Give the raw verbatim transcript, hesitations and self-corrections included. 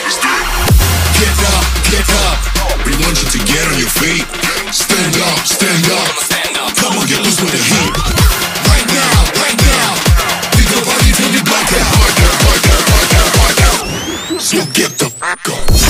Get up, get up. We want you to get on your feet. Stand up, stand up. Come on, get loose with the heat. Right now, right now. Pick your body till you black out. Black out, black out, black out, black out. So get the fuck up.